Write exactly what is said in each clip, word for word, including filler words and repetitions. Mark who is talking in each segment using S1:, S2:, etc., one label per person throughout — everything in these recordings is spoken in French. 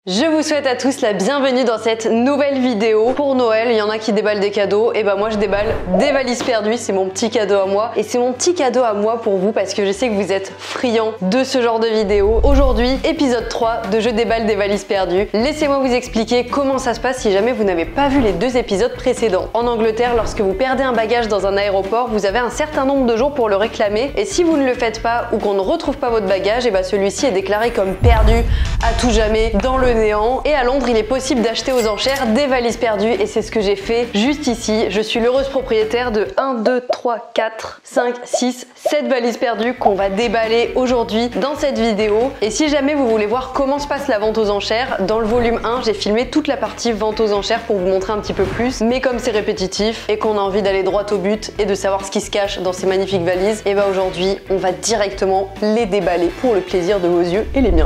S1: Je vous souhaite à tous la bienvenue dans cette nouvelle vidéo. Pour Noël, il y en a qui déballent des cadeaux, et bah moi je déballe des valises perdues, c'est mon petit cadeau à moi. Et c'est mon petit cadeau à moi pour vous parce que je sais que vous êtes friands de ce genre de vidéo. Aujourd'hui, épisode trois de Je déballe des valises perdues. Laissez-moi vous expliquer comment ça se passe si jamais vous n'avez pas vu les deux épisodes précédents. En Angleterre, lorsque vous perdez un bagage dans un aéroport, vous avez un certain nombre de jours pour le réclamer. Et si vous ne le faites pas ou qu'on ne retrouve pas votre bagage, et bah celui-ci est déclaré comme perdu à tout jamais dans le néant. Et à Londres, il est possible d'acheter aux enchères des valises perdues et c'est ce que j'ai fait juste ici. Je suis l'heureuse propriétaire de un, deux, trois, quatre, cinq, six, sept valises perdues qu'on va déballer aujourd'hui dans cette vidéo. Et si jamais vous voulez voir comment se passe la vente aux enchères, dans le volume un, j'ai filmé toute la partie vente aux enchères pour vous montrer un petit peu plus. Mais comme c'est répétitif et qu'on a envie d'aller droit au but et de savoir ce qui se cache dans ces magnifiques valises, et bah aujourd'hui, on va directement les déballer pour le plaisir de vos yeux et les miens.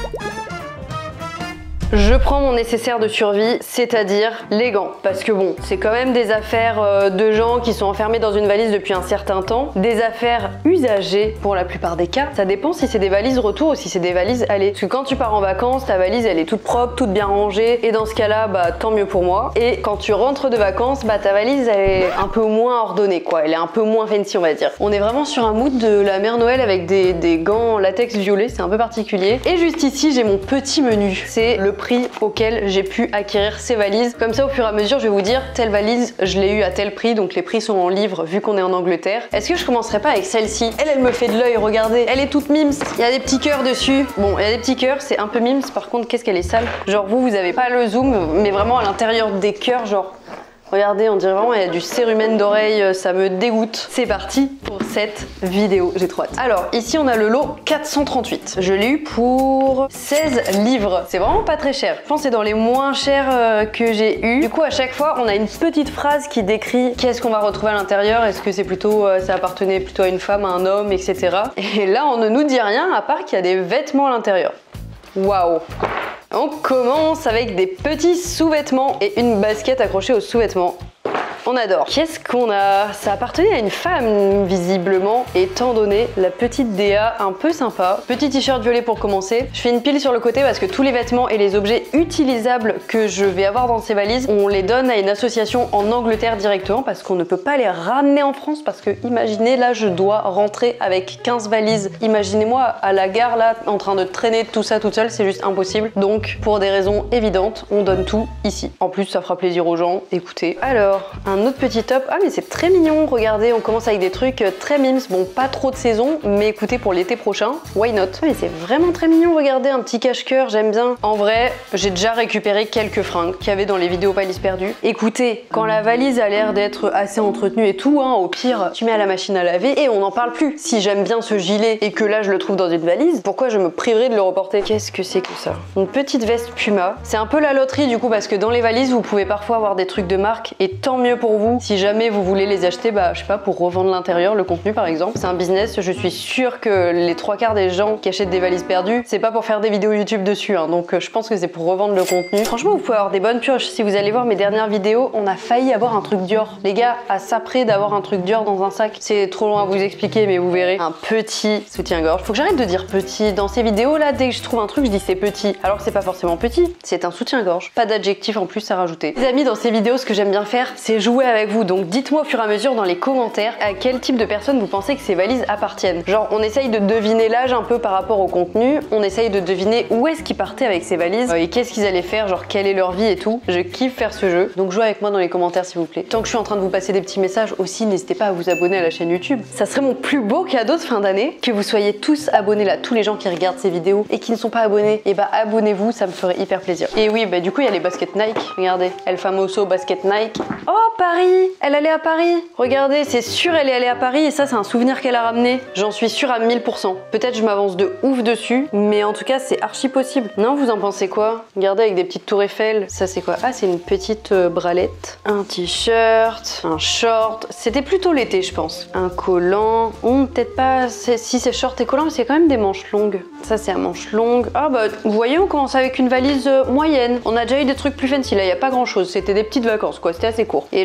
S1: Je prends mon nécessaire de survie, c'est-à-dire les gants. Parce que bon, c'est quand même des affaires euh, de gens qui sont enfermés dans une valise depuis un certain temps. Des affaires usagées pour la plupart des cas. Ça dépend si c'est des valises retour ou si c'est des valises aller. Parce que quand tu pars en vacances, ta valise elle est toute propre, toute bien rangée. Et dans ce cas-là, bah tant mieux pour moi. Et quand tu rentres de vacances, bah ta valise elle est un peu moins ordonnée quoi. Elle est un peu moins fancy on va dire. On est vraiment sur un mood de la mère Noël avec des, des gants latex violet, c'est un peu particulier. Et juste ici, j'ai mon petit menu. C'est le prix auquel j'ai pu acquérir ces valises. Comme ça, au fur et à mesure, je vais vous dire telle valise, je l'ai eu à tel prix, donc les prix sont en livres vu qu'on est en Angleterre. Est-ce que je commencerais pas avec celle-ci? Elle, elle me fait de l'œil, regardez. Elle est toute mimes. Il y a des petits cœurs dessus. Bon, il y a des petits cœurs, c'est un peu mimes. Par contre, qu'est-ce qu'elle est sale. Genre vous, vous avez pas le zoom, mais vraiment à l'intérieur des cœurs, genre... Regardez, on dirait vraiment il y a du cérumen d'oreille, ça me dégoûte. C'est parti pour cette vidéo, j'ai trop hâte. Alors, ici on a le lot quatre cent trente-huit. Je l'ai eu pour seize livres. C'est vraiment pas très cher. Je pense que c'est dans les moins chers euh, que j'ai eu. Du coup, à chaque fois, on a une petite phrase qui décrit qu'est-ce qu'on va retrouver à l'intérieur. Est-ce que c'est plutôt, euh, ça appartenait plutôt à une femme, à un homme, et cetera. Et là, on ne nous dit rien à part qu'il y a des vêtements à l'intérieur. Waouh! On commence avec des petits sous-vêtements et une basket accrochée aux sous-vêtements. On adore. Qu'est-ce qu'on a? Ça appartenait à une femme, visiblement, étant donné la petite D A un peu sympa. Petit t-shirt violet pour commencer. Je fais une pile sur le côté parce que tous les vêtements et les objets utilisables que je vais avoir dans ces valises, on les donne à une association en Angleterre directement parce qu'on ne peut pas les ramener en France parce que, imaginez, là, je dois rentrer avec quinze valises. Imaginez-moi à la gare, là, en train de traîner tout ça toute seule, c'est juste impossible. Donc, pour des raisons évidentes, on donne tout ici. En plus, ça fera plaisir aux gens. Écoutez. Alors, un autre petit top. Ah mais c'est très mignon, regardez, on commence avec des trucs très mimes. Bon, pas trop de saison, mais écoutez, pour l'été prochain, why not? Ah mais c'est vraiment très mignon, regardez, un petit cache-cœur, j'aime bien. En vrai, j'ai déjà récupéré quelques fringues qu'il y avait dans les vidéos valises perdues. Écoutez, quand la valise a l'air d'être assez entretenue et tout, hein, au pire, tu mets à la machine à laver et on n'en parle plus. Si j'aime bien ce gilet et que là je le trouve dans une valise, pourquoi je me priverais de le reporter? Qu'est-ce que c'est que ça? Une petite veste Puma. C'est un peu la loterie du coup parce que dans les valises, vous pouvez parfois avoir des trucs de marque et tant mieux pour vous. Si jamais vous voulez les acheter, bah je sais pas, pour revendre l'intérieur, le contenu par exemple. C'est un business, je suis sûre que les trois quarts des gens qui achètent des valises perdues, c'est pas pour faire des vidéos YouTube dessus, hein, donc je pense que c'est pour revendre le contenu. Franchement, vous pouvez avoir des bonnes pioches. Si vous allez voir mes dernières vidéos, on a failli avoir un truc Dior. Les gars, à ça près d'avoir un truc Dior dans un sac, c'est trop long à vous expliquer, mais vous verrez. Un petit soutien-gorge. Faut que j'arrête de dire petit. Dans ces vidéos là, dès que je trouve un truc, je dis c'est petit. Alors que c'est pas forcément petit, c'est un soutien-gorge. Pas d'adjectif en plus à rajouter. Les amis, dans ces vidéos, ce que j'aime bien faire, c'est jouer avec vous. Donc dites-moi au fur et à mesure dans les commentaires à quel type de personne vous pensez que ces valises appartiennent. Genre on essaye de deviner l'âge un peu par rapport au contenu, on essaye de deviner où est-ce qu'ils partaient avec ces valises euh, et qu'est-ce qu'ils allaient faire, genre quelle est leur vie et tout. Je kiffe faire ce jeu, donc jouez avec moi dans les commentaires s'il vous plaît. Tant que je suis en train de vous passer des petits messages aussi, n'hésitez pas à vous abonner à la chaîne YouTube. Ça serait mon plus beau cadeau de fin d'année, que vous soyez tous abonnés là, tous les gens qui regardent ces vidéos et qui ne sont pas abonnés, et bah abonnez-vous, ça me ferait hyper plaisir. Et oui, bah du coup il y a les baskets Nike, regardez, El Famoso basket Nike. Oh Paris, elle allait à Paris. Regardez, c'est sûr elle est allée à Paris et ça c'est un souvenir qu'elle a ramené. J'en suis sûre à mille pour cent. Peut-être je m'avance de ouf dessus, mais en tout cas c'est archi possible. Non, vous en pensez quoi? Regardez avec des petites tours Eiffel. Ça c'est quoi? Ah c'est une petite euh, bralette. Un t-shirt, un short. C'était plutôt l'été je pense. Un collant. Hum, peut-être pas si c'est short et collant, mais c'est quand même des manches longues. Ça c'est à manches longues. Ah bah vous voyez, on commence avec une valise euh, moyenne. On a déjà eu des trucs plus fancy. Là il n'y a pas grand chose. C'était des petites vacances quoi. C'était assez court. Et là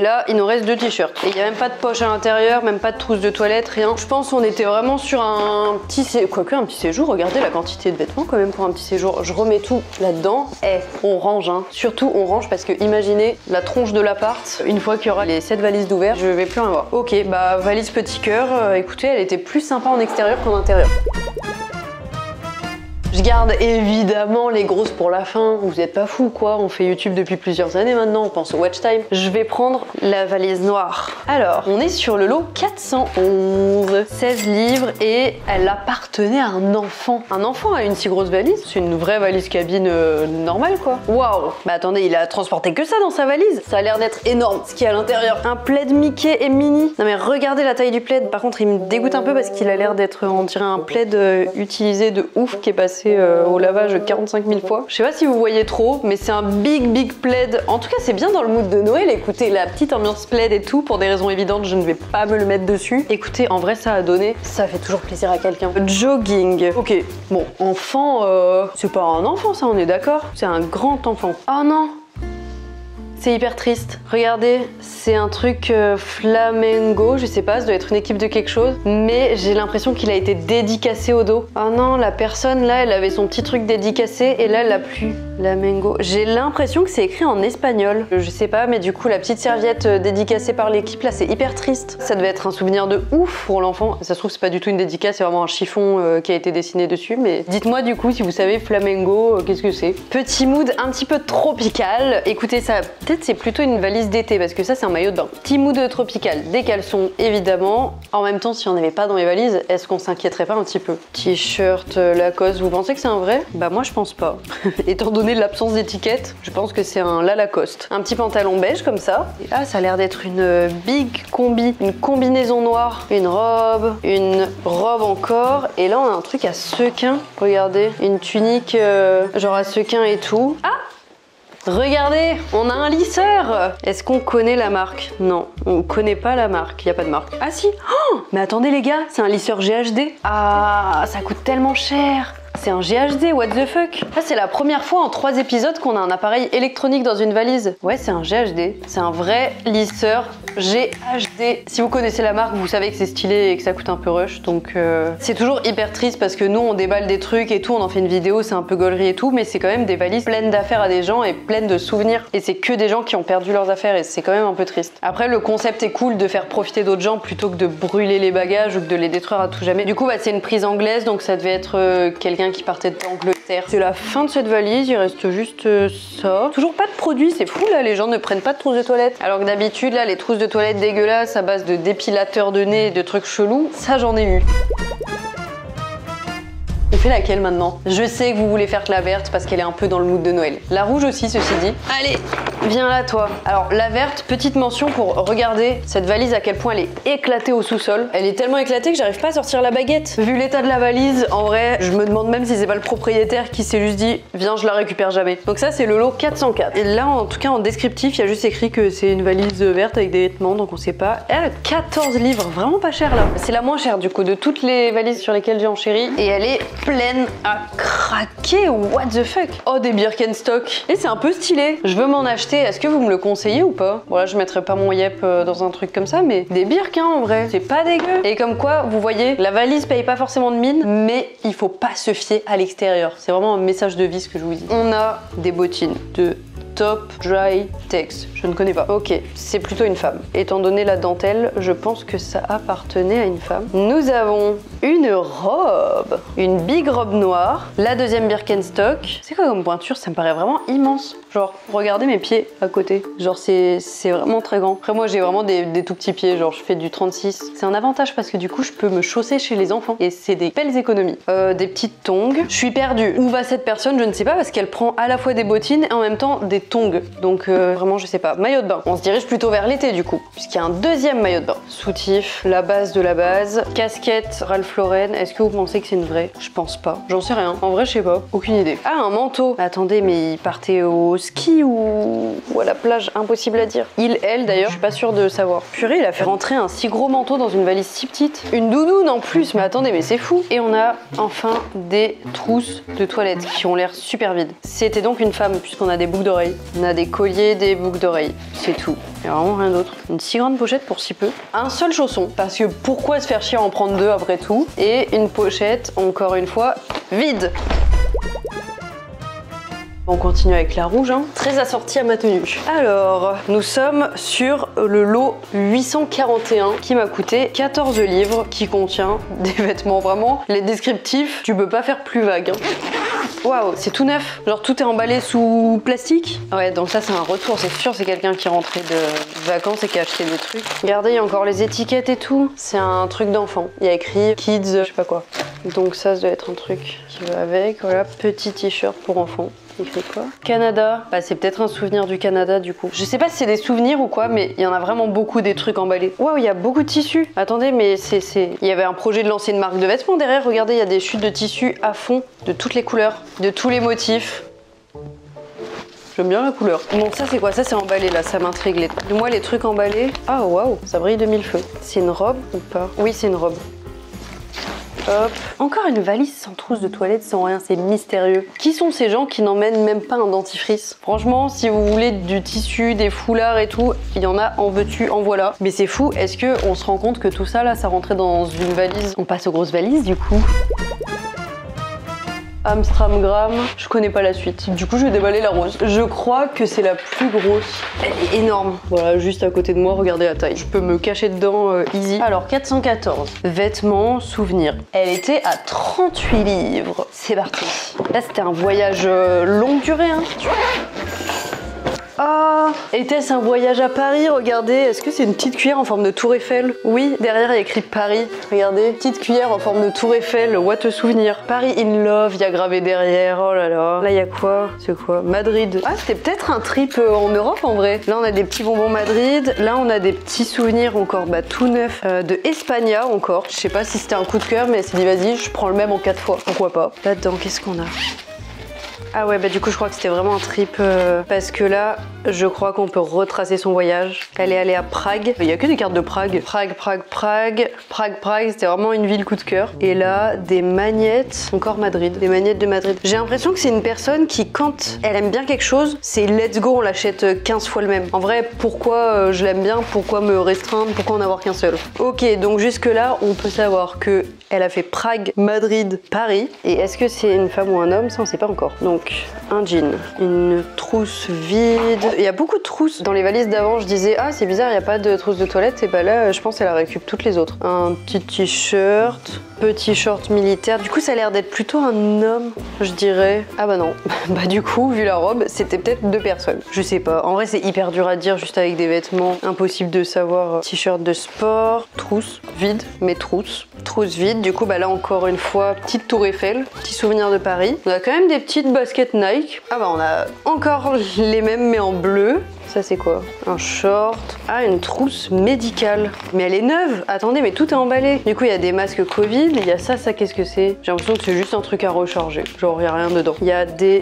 S1: là, il nous reste deux t-shirts. Et il n'y a même pas de poche à l'intérieur, même pas de trousse de toilette, rien. Je pense qu'on était vraiment sur un petit séjour. Quoique, un petit séjour, regardez la quantité de vêtements quand même pour un petit séjour. Je remets tout là-dedans. Eh, on range, hein. Surtout, on range parce que imaginez la tronche de l'appart. Une fois qu'il y aura les sept valises d'ouvert, je vais plus en avoir. Ok, bah valise petit cœur. Euh, écoutez, elle était plus sympa en extérieur qu'en intérieur. Je garde évidemment les grosses pour la fin. Vous êtes pas fous quoi, on fait YouTube depuis plusieurs années maintenant, on pense au watch time. Je vais prendre la valise noire. Alors, on est sur le lot quatre cent onze. seize livres et elle appartenait à un enfant. Un enfant a une si grosse valise? C'est une vraie valise cabine euh, normale quoi. Waouh! Bah attendez, il a transporté que ça dans sa valise. Ça a l'air d'être énorme ce qu'il y a à l'intérieur. Un plaid Mickey et Minnie. Non mais regardez la taille du plaid. Par contre, il me dégoûte un peu parce qu'il a l'air d'être, on dirait un plaid euh, utilisé de ouf qui est passé Euh, au lavage quarante-cinq mille fois. Je sais pas si vous voyez trop, mais c'est un big big plaid. En tout cas, c'est bien dans le mood de Noël. Écoutez, la petite ambiance plaid et tout, pour des raisons évidentes, je ne vais pas me le mettre dessus. Écoutez, en vrai, ça a donné. Ça fait toujours plaisir à quelqu'un. Jogging. Ok, bon, enfant, euh, c'est pas un enfant, ça, on est d'accord? C'est un grand enfant. Oh non! C'est hyper triste. Regardez, c'est un truc euh, flamengo, je sais pas, ça doit être une équipe de quelque chose, mais j'ai l'impression qu'il a été dédicacé au dos. Oh non, la personne là, elle avait son petit truc dédicacé et là, elle l'a plus. Flamengo. J'ai l'impression que c'est écrit en espagnol. Je sais pas, mais du coup, la petite serviette dédicacée par l'équipe là, c'est hyper triste. Ça devait être un souvenir de ouf pour l'enfant. Ça se trouve, c'est pas du tout une dédicace, c'est vraiment un chiffon euh, qui a été dessiné dessus, mais dites-moi du coup si vous savez flamengo, euh, qu'est-ce que c'est? Petit mood un petit peu tropical. Écoutez, ça, peut-être c'est plutôt une valise d'été parce que ça, c'est un maillot de bain. Petit mood tropical, des caleçons évidemment. En même temps, si on n'avait pas dans les valises, est-ce qu'on s'inquiéterait pas un petit peu? T-shirt Lacoste, vous pensez que c'est un vrai? Bah moi, je pense pas. Étant donné l'absence d'étiquette, je pense que c'est un La Lacoste. Un petit pantalon beige comme ça. Et là, ça a l'air d'être une big combi, une combinaison noire, une robe, une robe encore. Et là, on a un truc à sequin. Regardez, une tunique euh, genre à sequin et tout. Ah! Regardez, on a un lisseur. Est-ce qu'on connaît la marque? Non, on connaît pas la marque, il n'y a pas de marque. Ah si, oh, mais attendez les gars, c'est un lisseur G H D. Ah, ça coûte tellement cher. C'est un G H D, what the fuck? Ça, c'est la première fois en trois épisodes qu'on a un appareil électronique dans une valise. Ouais, c'est un G H D. C'est un vrai lisseur G H D. Si vous connaissez la marque, vous savez que c'est stylé et que ça coûte un peu rush. Donc, euh... c'est toujours hyper triste parce que nous, on déballe des trucs et tout, on en fait une vidéo, c'est un peu gaulerie et tout, mais c'est quand même des valises pleines d'affaires à des gens et pleines de souvenirs. Et c'est que des gens qui ont perdu leurs affaires et c'est quand même un peu triste. Après, le concept est cool de faire profiter d'autres gens plutôt que de brûler les bagages ou que de les détruire à tout jamais. Du coup, bah, c'est une prise anglaise, donc ça devait être euh, quelqu'un qui partait d'Angleterre. C'est la fin de cette valise, il reste juste euh, ça. Toujours pas de produits, c'est fou là, les gens ne prennent pas de trousses de toilette. Alors que d'habitude, là, les trousses de toilette dégueulasses à base de dépilateurs de nez et de trucs chelous, ça j'en ai eu. On fait laquelle maintenant? Je sais que vous voulez faire que la verte parce qu'elle est un peu dans le mood de Noël. La rouge aussi, ceci dit. Allez, viens là toi. Alors la verte, petite mention pour regarder cette valise à quel point elle est éclatée au sous-sol. Elle est tellement éclatée que j'arrive pas à sortir la baguette. Vu l'état de la valise, en vrai, je me demande même si c'est pas le propriétaire qui s'est juste dit viens, je la récupère jamais. Donc ça c'est le lot quatre cent quatre. Et là en tout cas en descriptif, il y a juste écrit que c'est une valise verte avec des vêtements, donc on sait pas. Elle a quatorze livres, vraiment pas cher là. C'est la moins chère du coup de toutes les valises sur lesquelles j'ai enchéri et elle est pleine à craquer, what the fuck. Oh, des Birkenstock. Et c'est un peu stylé. Je veux m'en acheter. Est-ce que vous me le conseillez ou pas? Voilà, je mettrai pas mon yep dans un truc comme ça, mais des Birk, hein, en vrai. C'est pas dégueu. Et comme quoi, vous voyez, la valise paye pas forcément de mine, mais il faut pas se fier à l'extérieur. C'est vraiment un message de vie ce que je vous dis. On a des bottines de Top Dry Tex. Je ne connais pas. Ok, c'est plutôt une femme. Étant donné la dentelle, je pense que ça appartenait à une femme. Nous avons une robe, une big robe noire, la deuxième Birkenstock. C'est quoi comme pointure? Ça me paraît vraiment immense. Genre, regardez mes pieds à côté. Genre, c'est vraiment très grand. Après, moi, j'ai vraiment des, des tout petits pieds. Genre, je fais du trente-six. C'est un avantage parce que du coup, je peux me chausser chez les enfants. Et c'est des belles économies. Euh, des petites tongs. Je suis perdue. Où va cette personne? Je ne sais pas parce qu'elle prend à la fois des bottines et en même temps des tongs. Donc, euh, vraiment, je sais pas. Maillot de bain. On se dirige plutôt vers l'été du coup. Puisqu'il y a un deuxième maillot de bain. Soutif, la base de la base. Casquette Ralph Lauren. Est-ce que vous pensez que c'est une vraie? Je pense pas. J'en sais rien. En vrai, je sais pas. Aucune idée. Ah, un manteau. Attendez, mais il partait au ski ou... ou à la plage? Impossible à dire. Il, elle d'ailleurs, je suis pas sûre de savoir. Purée, il a fait rentrer un si gros manteau dans une valise si petite. Une doudoune en plus, mais attendez, mais c'est fou. Et on a enfin des trousses de toilette qui ont l'air super vides. C'était donc une femme puisqu'on a des boucles d'oreilles. On a des colliers, des boucles d'oreilles. C'est tout. Il y a vraiment rien d'autre. Une si grande pochette pour si peu. Un seul chausson, parce que pourquoi se faire chier à en prendre deux après tout. Et une pochette, encore une fois, vide. On continue avec la rouge, hein. Très assortie à ma tenue. Alors, nous sommes sur le lot huit cent quarante et un qui m'a coûté quatorze livres, qui contient des vêtements. Vraiment, les descriptifs, tu peux pas faire plus vague. Hein. Waouh, c'est tout neuf. Genre tout est emballé sous plastique. Ouais, donc ça c'est un retour, c'est sûr, c'est quelqu'un qui est rentré de vacances et qui a acheté des trucs. Regardez, il y a encore les étiquettes et tout. C'est un truc d'enfant. Il y a écrit kids, je sais pas quoi. Donc ça, ça doit être un truc qui va avec. Voilà, petit t-shirt pour enfants. Écrit quoi? Canada. Bah, c'est peut-être un souvenir du Canada du coup. Je sais pas si c'est des souvenirs ou quoi, mais il y en a vraiment beaucoup des trucs emballés. Waouh, il y a beaucoup de tissus. Attendez, mais c'est... Il y avait un projet de lancer une marque de vêtements derrière. Regardez, il y a des chutes de tissus à fond, de toutes les couleurs, de tous les motifs. J'aime bien la couleur. Bon, ça c'est quoi? Ça c'est emballé là, ça m'intrigue. Les... Moi les trucs emballés. Ah waouh, ça brille de mille feux. C'est une robe ou pas? Oui, c'est une robe. Hop. Encore une valise sans trousse de toilette, sans rien, c'est mystérieux. Qui sont ces gens qui n'emmènent même pas un dentifrice? Franchement, si vous voulez du tissu, des foulards et tout, il y en a, en veux-tu, en voilà. Mais c'est fou, est-ce qu'on se rend compte que tout ça là, ça rentrait dans une valise? On passe aux grosses valises du coup. Amstramgram, je connais pas la suite. Du coup, je vais déballer la rose. Je crois que c'est la plus grosse. Elle est énorme. Voilà, juste à côté de moi, regardez la taille. Je peux me cacher dedans euh, easy. Alors, quatre cent quatorze. Vêtements, souvenirs. Elle était à trente-huit livres. C'est parti. Là, c'était un voyage euh, longue durée, hein. Ah, était-ce un voyage à Paris? Regardez, est-ce que c'est une petite cuillère en forme de tour Eiffel? Oui, derrière il y a écrit Paris. Regardez, petite cuillère en forme de tour Eiffel, what a souvenir. Paris in love, il y a gravé derrière, oh là là. Là il y a quoi? C'est quoi? Madrid. Ah, c'était peut-être un trip en Europe en vrai. Là on a des petits bonbons Madrid, là on a des petits souvenirs encore, bah tout neuf, euh, de Espagna encore. Je sais pas si c'était un coup de cœur, mais elle s'est dit vas-y, je prends le même en quatre fois, pourquoi pas. Là-dedans, qu'est-ce qu'on a? Ah ouais, bah du coup je crois que c'était vraiment un trip euh, parce que là je crois qu'on peut retracer son voyage. Elle est allée à Prague, il y a que des cartes de Prague. Prague, Prague, Prague, Prague, Prague, c'était vraiment une ville coup de cœur. Et là, des magnettes, encore Madrid, des magnettes de Madrid. J'ai l'impression que c'est une personne qui, quand elle aime bien quelque chose, c'est let's go, on l'achète quinze fois le même. En vrai, pourquoi euh, je l'aime bien, pourquoi me restreindre, pourquoi en avoir qu'un seul? Ok, donc jusque là, on peut savoir que elle a fait Prague, Madrid, Paris. Et est-ce que c'est une femme ou un homme? Ça, on sait pas encore. Donc, un jean, une trousse vide. Il y a beaucoup de trousses. Dans les valises d'avant, je disais, ah, c'est bizarre, il n'y a pas de trousse de toilette. Et bah là, je pense qu'elle récupère toutes les autres. Un petit t-shirt, petit short militaire. Du coup, ça a l'air d'être plutôt un homme, je dirais. Ah bah non. Bah du coup, vu la robe, c'était peut-être deux personnes. Je sais pas. En vrai, c'est hyper dur à dire juste avec des vêtements. Impossible de savoir. T-shirt de sport, trousse vide, mais trousse. Trousse vide. Du coup, bah là, encore une fois, petite tour Eiffel, petit souvenir de Paris. On a quand même des petites baskets Nike. Ah bah on a encore les mêmes mais en bleu. Ça c'est quoi? Un short. Ah, une trousse médicale. Mais elle est neuve. Attendez, mais tout est emballé. Du coup, il y a des masques Covid. Il y a ça, ça qu'est-ce que c'est? J'ai l'impression que c'est juste un truc à recharger. Genre, il n'y a rien dedans. Il y a des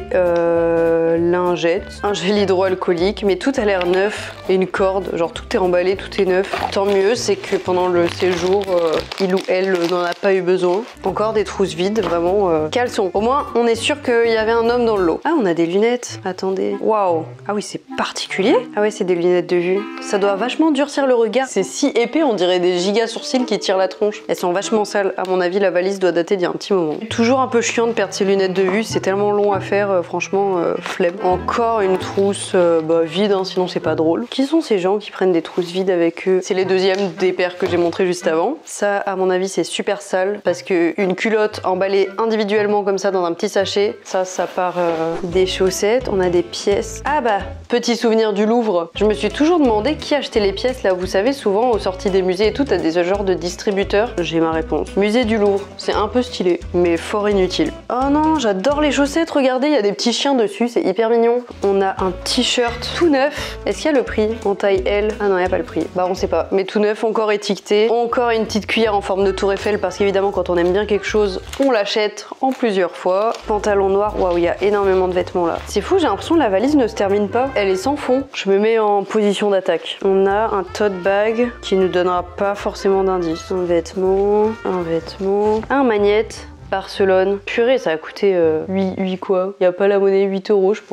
S1: euh, lingettes, un gel hydroalcoolique, mais tout a l'air neuf. Et une corde. Genre, tout est emballé, tout est neuf. Tant mieux, c'est que pendant le séjour, euh, il ou elle n'en a pas eu besoin. Encore des trousses vides, vraiment. Euh, caleçon. Au moins, on est sûr qu'il y avait un homme dans le lot. Ah, on a des lunettes. Attendez. Waouh. Ah oui, c'est particulier. Ah ouais, c'est des lunettes de vue. Ça doit vachement durcir le regard. C'est si épais, on dirait des giga sourcils qui tirent la tronche. Elles sont vachement sales. À mon avis, la valise doit dater d'il y a un petit moment. Toujours un peu chiant de perdre ses lunettes de vue. C'est tellement long à faire, euh, franchement, euh, flemme. Encore une trousse euh, bah, vide, hein, sinon c'est pas drôle. Qui sont ces gens qui prennent des trousses vides avec eux? C'est les deuxièmes des paires que j'ai montré juste avant. Ça, à mon avis, c'est super sale parce que une culotte emballée individuellement comme ça dans un petit sachet, ça, ça part euh, des chaussettes. On a des pièces. Ah bah, petit souvenir du Louvre. Je me suis toujours demandé qui achetait les pièces là. Vous savez, souvent aux sorties des musées et tout, t'as des genres de distributeurs. J'ai ma réponse. Musée du Louvre. C'est un peu stylé, mais fort inutile. Oh non, j'adore les chaussettes. Regardez, il y a des petits chiens dessus. C'est hyper mignon. On a un t-shirt tout neuf. Est-ce qu'il y a le prix en taille L? Ah non, il n'y a pas le prix. Bah, on sait pas. Mais tout neuf, encore étiqueté. Encore une petite cuillère en forme de tour Eiffel parce qu'évidemment, quand on aime bien quelque chose, on l'achète en plusieurs fois. Pantalon noir. Waouh, il y a énormément de vêtements là. C'est fou, j'ai l'impression que la valise ne se termine pas. Elle est sans fond. Je me mets en position d'attaque. On a un tote bag qui nous donnera pas forcément d'indice. Un vêtement, un vêtement, un magnète. Barcelone. Purée, ça a coûté euh, huit, huit quoi. Il n'y a pas la monnaie huit euros, je pense.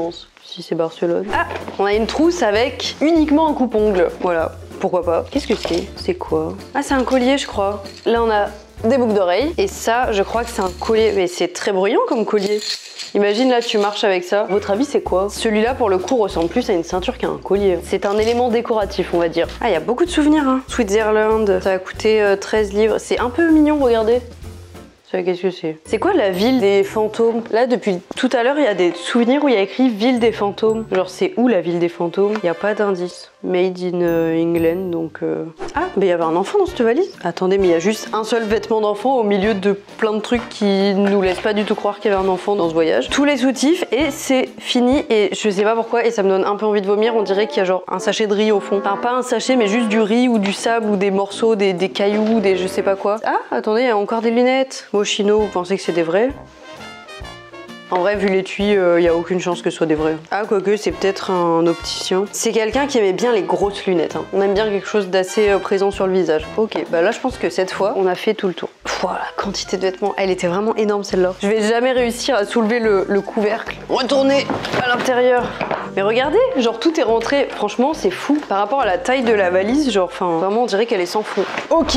S1: si c'est Barcelone. Ah, on a une trousse avec uniquement un coupe-ongle. Voilà, pourquoi pas. Qu'est-ce que c'est? C'est quoi? Ah, c'est un collier, je crois. Là, on a des boucles d'oreilles. Et ça, je crois que c'est un collier. Mais c'est très bruyant comme collier. Imagine là, tu marches avec ça. Votre avis, c'est quoi? Celui-là, pour le coup, ressemble plus à une ceinture qu'à un collier. C'est un élément décoratif, on va dire. Ah, il y a beaucoup de souvenirs, hein. Switzerland, ça a coûté euh, treize livres. C'est un peu mignon, regardez. Qu'est-ce que c'est? C'est quoi la ville des fantômes? Là, depuis tout à l'heure, il y a des souvenirs où il y a écrit ville des fantômes. Genre, c'est où la ville des fantômes? Il n'y a pas d'indice. Made in euh, England, donc... Euh... Ah, mais il y avait un enfant dans cette valise. Attendez, mais il y a juste un seul vêtement d'enfant au milieu de plein de trucs qui nous laissent pas du tout croire qu'il y avait un enfant dans ce voyage. Tous les soutifs, et c'est fini, et je sais pas pourquoi, et ça me donne un peu envie de vomir. On dirait qu'il y a genre un sachet de riz au fond. Enfin, pas un sachet, mais juste du riz ou du sable ou des morceaux, des, des cailloux, des je sais pas quoi. Ah, attendez, il y a encore des lunettes. Moschino, vous pensez que c'est des vrais? En vrai, vu l'étui, il euh, n'y a aucune chance que ce soit des vrais. Ah, quoique, c'est peut-être un opticien. C'est quelqu'un qui aimait bien les grosses lunettes. Hein. On aime bien quelque chose d'assez euh, présent sur le visage. Ok, bah là, je pense que cette fois, on a fait tout le tour. Voilà, quantité de vêtements. Elle était vraiment énorme, celle-là. Je vais jamais réussir à soulever le, le couvercle. Retourner à l'intérieur. Mais regardez, genre, tout est rentré. Franchement, c'est fou. Par rapport à la taille de la valise, genre, enfin, vraiment, on dirait qu'elle est sans fond. Ok.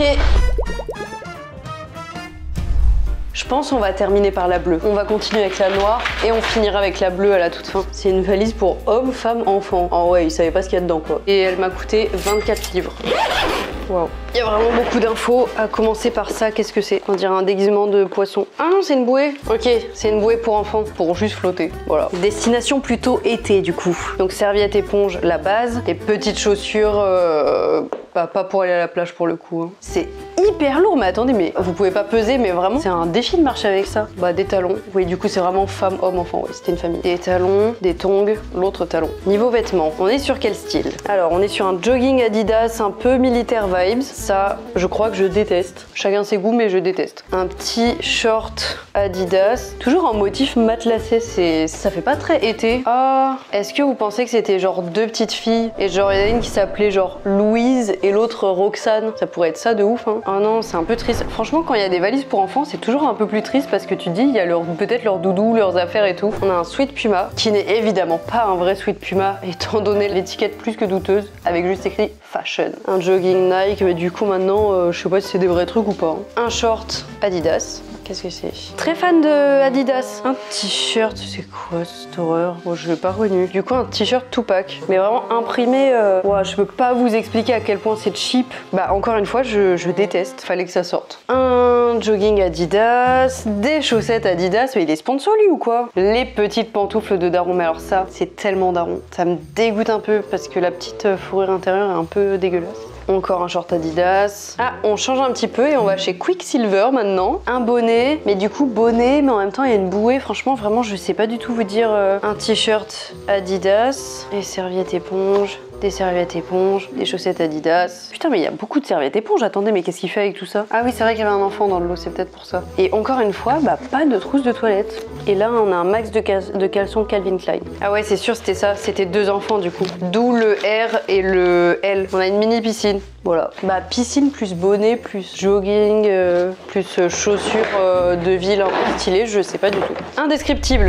S1: Je pense qu'on va terminer par la bleue. On va continuer avec la noire et on finira avec la bleue à la toute fin. C'est une valise pour hommes, femmes, enfants. Oh ouais, ils savaient pas ce qu'il y a dedans quoi. Et elle m'a coûté vingt-quatre livres. Waouh. Il y a vraiment beaucoup d'infos. À commencer par ça, qu'est-ce que c'est? On dirait un déguisement de poisson. Ah non, c'est une bouée. Ok, c'est une bouée pour enfants, pour juste flotter. Voilà. Destination plutôt été du coup. Donc serviette éponge, la base. Et petites chaussures, euh... bah, pas pour aller à la plage pour le coup. Hein. C'est hyper lourd, mais attendez, mais vous pouvez pas peser, mais vraiment, c'est un défi de marcher avec ça. Bah, des talons. Oui, du coup, c'est vraiment femme, homme, enfant. Oui, c'était une famille. Des talons, des tongs, l'autre talon. Niveau vêtements, on est sur quel style? Alors, on est sur un jogging Adidas un peu militaire vibes. Ça, je crois que je déteste. Chacun ses goûts, mais je déteste. Un petit short Adidas. Toujours en motif matelassé, c'est... ça fait pas très été. Ah, est-ce que vous pensez que c'était genre deux petites filles? Et genre, il y en a une qui s'appelait genre Louise et l'autre Roxane. Ça pourrait être ça de ouf, hein. Ah non, c'est un peu triste. Franchement, quand il y a des valises pour enfants, c'est toujours un peu plus triste parce que tu te dis, il y a leur, peut-être leurs doudous, leurs affaires et tout. On a un sweat Puma qui n'est évidemment pas un vrai sweat Puma, étant donné l'étiquette plus que douteuse, avec juste écrit fashion. Un jogging Nike, mais du coup maintenant, euh, je sais pas si c'est des vrais trucs ou pas. Hein. Un short Adidas. Qu'est-ce que c'est? Très fan de Adidas. Un t-shirt, c'est quoi cette horreur? Bon, je l'ai pas reconnu. Du coup, un t-shirt Tupac, mais vraiment imprimé. Euh... Ouais, je peux pas vous expliquer à quel point c'est cheap. Bah, encore une fois, je, je déteste. Fallait que ça sorte. Un jogging Adidas, des chaussettes Adidas. Mais il est sponsor lui ou quoi? Les petites pantoufles de daron. Mais alors ça, c'est tellement daron. Ça me dégoûte un peu parce que la petite fourrure intérieure est un peu dégueulasse. Encore un short Adidas. Ah, on change un petit peu et on va chez Quicksilver maintenant. Un bonnet, mais du coup bonnet, mais en même temps il y a une bouée. Franchement, vraiment, je sais pas du tout vous dire. Euh, un t-shirt Adidas et serviette éponge. Des serviettes éponges, des chaussettes Adidas. Putain, mais il y a beaucoup de serviettes éponges. Attendez, mais qu'est-ce qu'il fait avec tout ça? Ah oui, c'est vrai qu'il y avait un enfant dans le lot, c'est peut-être pour ça. Et encore une fois, bah pas de trousse de toilette. Et là, on a un max de, de caleçons Calvin Klein. Ah ouais, c'est sûr, c'était ça. C'était deux enfants du coup. D'où le R et le L. On a une mini piscine. Voilà. Bah piscine plus bonnet, plus jogging, euh, plus chaussures euh, de ville un peu stylées, je sais pas du tout. Indescriptible.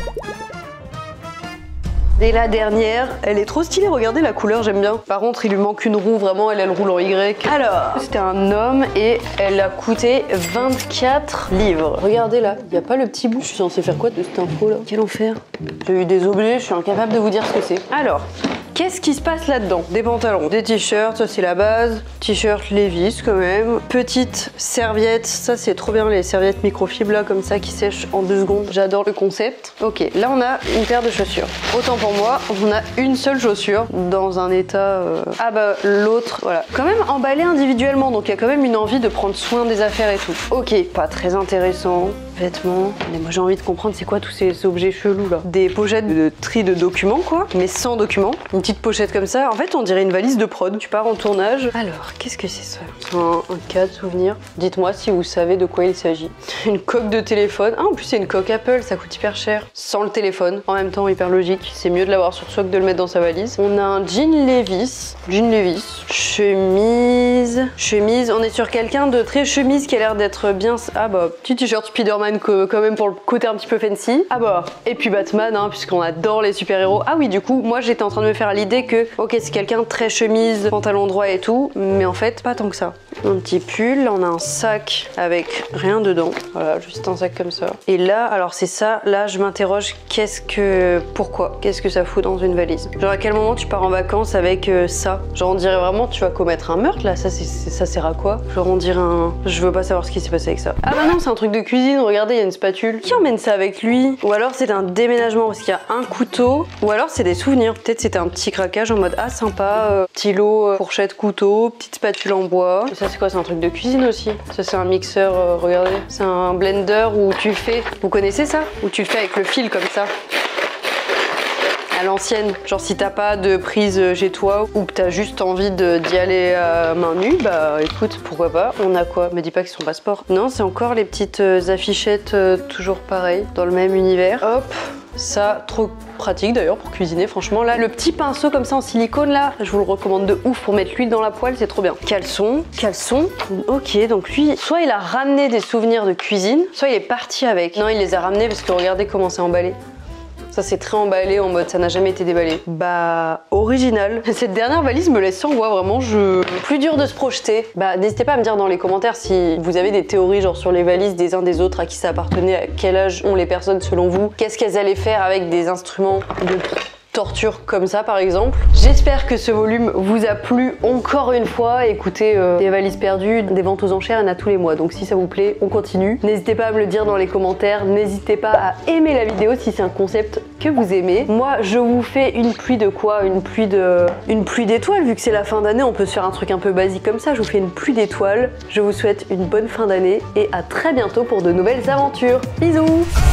S1: Et la dernière, elle est trop stylée, regardez la couleur, j'aime bien. Par contre, il lui manque une roue, vraiment, elle, elle roule en Y. Alors, c'était un homme et elle a coûté vingt-quatre livres. Regardez là, il n'y a pas le petit bout. Je suis censée faire quoi de cette info là? Quel enfer. J'ai eu des objets, je suis incapable de vous dire ce que c'est. Alors, qu'est-ce qui se passe là-dedans? Des pantalons, des t-shirts, ça c'est la base. T-shirt Levi's quand même. Petite serviette, ça c'est trop bien les serviettes microfibres là comme ça qui sèchent en deux secondes. J'adore le concept. Ok, là on a une paire de chaussures. Autant pour moi, on a une seule chaussure dans un état... Euh... Ah bah l'autre, voilà. Quand même emballé individuellement, donc il y a quand même une envie de prendre soin des affaires et tout. Ok, pas très intéressant. Vêtements. Mais moi j'ai envie de comprendre c'est quoi tous ces objets chelous là. Des pochettes de tri de documents quoi, mais sans documents. Une petite pochette comme ça. En fait on dirait une valise de prod. Tu pars en tournage. Alors qu'est-ce que c'est ça? Un, un cas de souvenir. Dites-moi si vous savez de quoi il s'agit. Une coque de téléphone. Ah en plus c'est une coque Apple, ça coûte hyper cher. Sans le téléphone. En même temps hyper logique. C'est mieux de l'avoir sur soi que de le mettre dans sa valise. On a un jean Levi's. Jean Levi's. Chemise. Chemise. On est sur quelqu'un de très chemise qui a l'air d'être bien. Ah bah petit t-shirt Spider-Man Superman que, quand même pour le côté un petit peu fancy. Ah bah, et puis Batman, hein, puisqu'on adore les super-héros. Ah oui, du coup, moi j'étais en train de me faire l'idée que, ok, c'est quelqu'un très chemise, pantalon droit et tout, mais en fait, pas tant que ça. Un petit pull, là on a un sac avec rien dedans. Voilà, juste un sac comme ça. Et là, alors c'est ça, là je m'interroge, qu'est-ce que... Pourquoi? Qu'est-ce que ça fout dans une valise? Genre à quel moment tu pars en vacances avec euh, ça? Genre on dirait vraiment tu vas commettre un meurtre là, ça, c'est, ça sert à quoi? Genre on dirait un... Je veux pas savoir ce qui s'est passé avec ça. Ah bah non, c'est un truc de cuisine, regardez, il y a une spatule. Qui emmène ça avec lui? Ou alors c'est un déménagement parce qu'il y a un couteau. Ou alors c'est des souvenirs. Peut-être c'était un petit craquage en mode ah sympa, euh, petit lot, euh, fourchette, couteau, petite spatule en bois. Et ça c'est quoi? C'est un truc de cuisine aussi. Ça c'est un mixeur, euh, regardez. C'est un blender où tu fais... Vous connaissez ça? Où tu le fais avec le fil comme ça. À l'ancienne, genre si t'as pas de prise chez toi ou que t'as juste envie d'y aller à main nue, bah écoute, pourquoi pas. On a quoi? Me dis pas qu'ils sont passeport. Non, c'est encore les petites affichettes, euh, toujours pareil, dans le même univers. Hop, ça, trop pratique d'ailleurs pour cuisiner, franchement. Là, le petit pinceau comme ça en silicone, là, je vous le recommande de ouf pour mettre l'huile dans la poêle, c'est trop bien. Caleçon, caleçon, ok, donc lui, soit il a ramené des souvenirs de cuisine, soit il est parti avec. Non, il les a ramenés parce que regardez comment c'est emballé. Ça c'est très emballé en mode ça n'a jamais été déballé. Bah original. Cette dernière valise me laisse sans voix, vraiment je... Plus dur de se projeter. Bah n'hésitez pas à me dire dans les commentaires si vous avez des théories genre sur les valises des uns des autres, à qui ça appartenait, à quel âge ont les personnes selon vous, qu'est-ce qu'elles allaient faire avec des instruments de torture comme ça par exemple. J'espère que ce volume vous a plu encore une fois. Écoutez, euh, des valises perdues, des ventes aux enchères, il y en a tous les mois. Donc si ça vous plaît, on continue. N'hésitez pas à me le dire dans les commentaires. N'hésitez pas à aimer la vidéo si c'est un concept que vous aimez. Moi, je vous fais une pluie de quoi? Une pluie de... Une pluie d'étoiles. Vu que c'est la fin d'année, on peut se faire un truc un peu basique comme ça. Je vous fais une pluie d'étoiles. Je vous souhaite une bonne fin d'année et à très bientôt pour de nouvelles aventures. Bisous!